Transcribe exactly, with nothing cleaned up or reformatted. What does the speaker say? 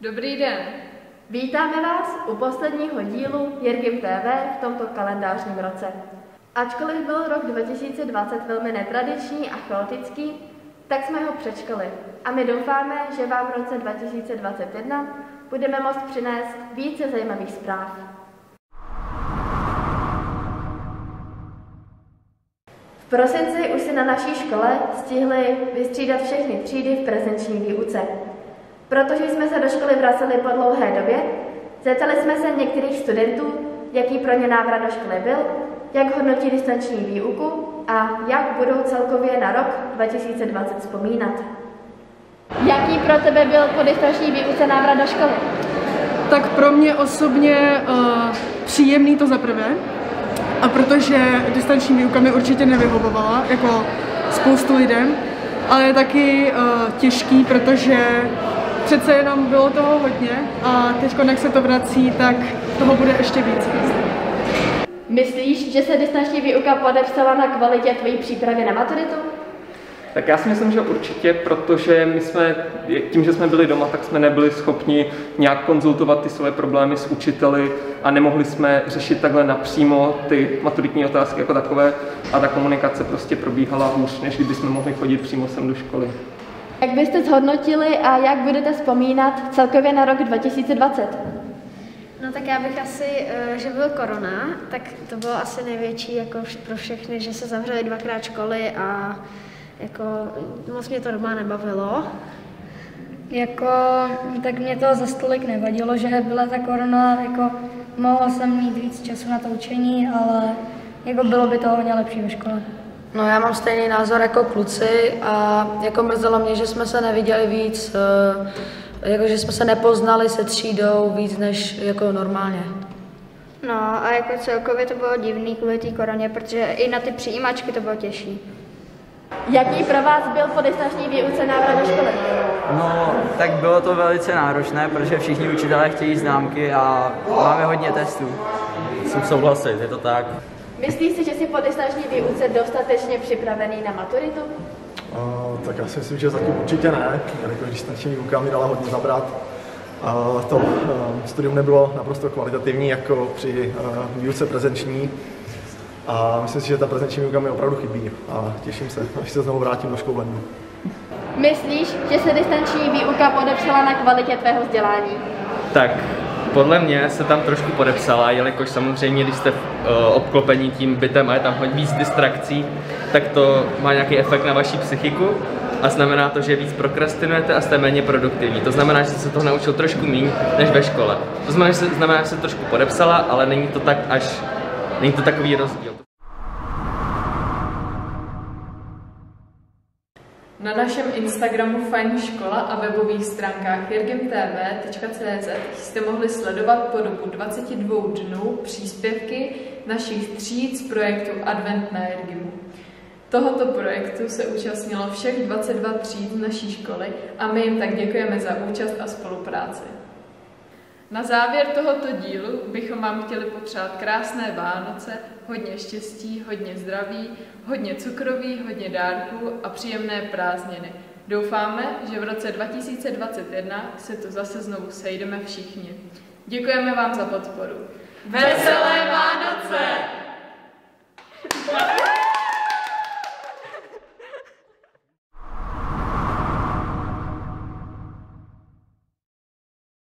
Dobrý den. Vítáme vás u posledního dílu Jirgym T V v tomto kalendářním roce. Ačkoliv byl rok dva tisíce dvacet velmi netradiční a chaotický, tak jsme ho přečkali a my doufáme, že vám v roce dva tisíce dvacet jedna budeme moct přinést více zajímavých zpráv. V prosinci už si na naší škole stihli vystřídat všechny třídy v prezenční výuce. Protože jsme se do školy vraceli po dlouhé době, zeptali jsme se některých studentů, jaký pro ně návrat do školy byl, jak hodnotí distanční výuku a jak budou celkově na rok dva tisíce dvacet vzpomínat. Jaký pro tebe byl po distanční výuce návrat do školy? Tak pro mě osobně uh, příjemný to za prvé, a protože distanční výuka mi určitě nevyhovovala, jako spoustu lidem, ale je taky uh, těžký, protože přece jenom bylo toho hodně a teď, jak se to vrací, tak toho bude ještě víc. Myslíš, že se distanční výuka podepsala na kvalitě tvojí přípravy na maturitu? Tak já si myslím, že určitě, protože my jsme, tím, že jsme byli doma, tak jsme nebyli schopni nějak konzultovat ty své problémy s učiteli a nemohli jsme řešit takhle napřímo ty maturitní otázky jako takové a ta komunikace prostě probíhala hůř, než kdybychom mohli chodit přímo sem do školy. Jak byste zhodnotili a jak budete vzpomínat celkově na rok dva tisíce dvacet? No tak já bych asi, že byl korona, tak to bylo asi největší jako pro všechny, že se zavřely dvakrát školy a jako moc mě to doma nebavilo. Jako, tak mě to za stolik nevadilo, že byla ta korona, jako mohla jsem mít víc času na to učení, ale jako bylo by to hodně lepší ve škole. No já mám stejný názor jako kluci a jako mrzelo mě, že jsme se neviděli víc, jako že jsme se nepoznali se třídou víc než jako normálně. No a jako celkově to bylo divný kvůli té koroně, protože i na ty přijímačky to bylo těžší. Jaký pro vás byl po distanční výuce návrat do školy? No, tak bylo to velice náročné, protože všichni učitelé chtějí známky a máme hodně testů. Musím souhlasit, je to tak. Myslíš si, že jsi po distanční výuce dostatečně připravený na maturitu? Uh, tak já si myslím, že zatím určitě ne, jelikož distanční výuka mi dala hodně zabrat. Uh, to uh, studium nebylo naprosto kvalitativní jako při uh, výuce prezenční. A myslím si, že ta prezenční výuka mi opravdu chybí a těším se, až se znovu vrátím do školy. Myslíš, že se distanční výuka podepsala na kvalitě tvého vzdělání? Tak, podle mě se tam trošku podepsala, jelikož samozřejmě, když jste uh, obklopení tím bytem a je tam hodně víc distrakcí, tak to má nějaký efekt na vaši psychiku a znamená to, že víc prokrastinujete a jste méně produktivní. To znamená, že jste se toho naučil trošku méně než ve škole. To znamená, že se, znamená, že se trošku podepsala, ale není to tak až Není to takový rozdíl. Na našem Instagramu Fajn škola a webových stránkách jirgym t v tečka c z jste mohli sledovat po dobu dvaceti dvou dnů příspěvky našich tříd z projektu Advent na Jirgymu. Tohoto projektu se účastnilo všech dvacet dva tříd naší školy a my jim tak děkujeme za účast a spolupráci. Na závěr tohoto dílu bychom vám chtěli popřát krásné Vánoce, hodně štěstí, hodně zdraví, hodně cukroví, hodně dárků a příjemné prázdniny. Doufáme, že v roce dva tisíce dvacet jedna se tu zase znovu sejdeme všichni. Děkujeme vám za podporu. Veselé Vánoce!